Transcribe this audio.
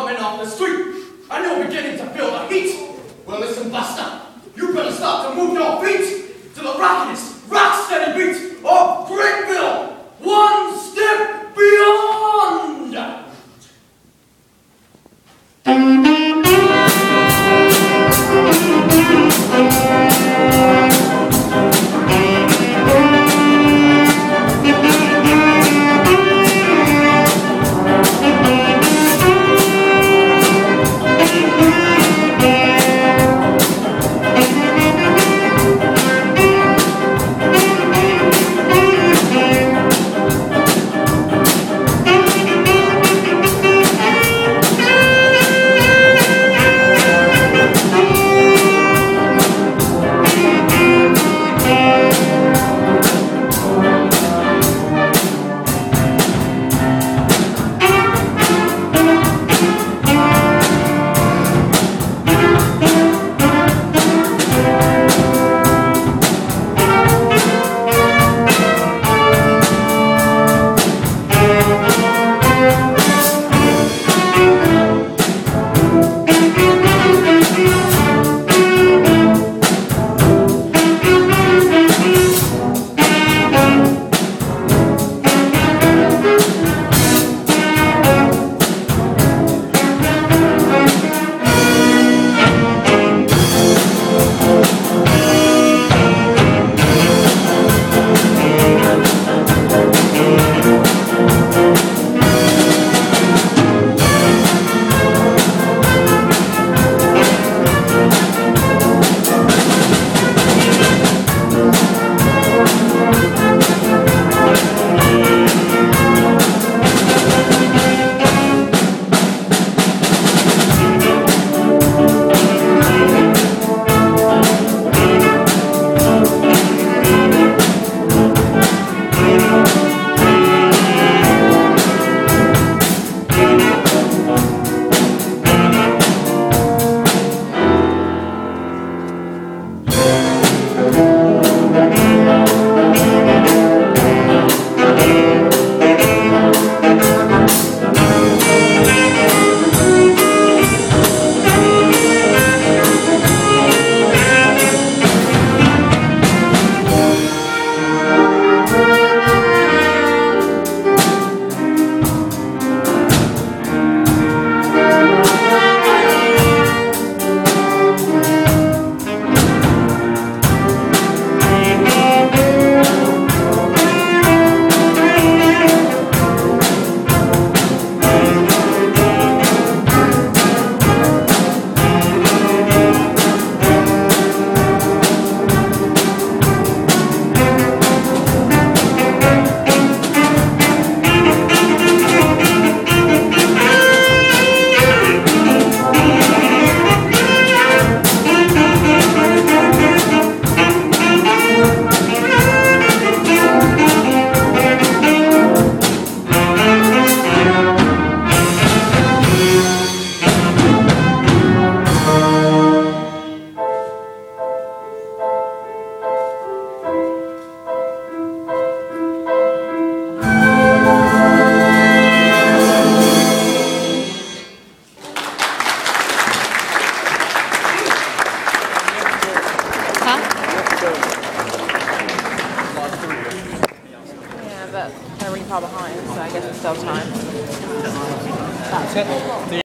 coming off the street, and you're beginning to feel the heat. Well, listen, Buster, you better start to move your feet to the rockiness, rock-steady beat of Brickville, one step beyond. Yeah, but they're really far behind, so I guess it's still time. That's it.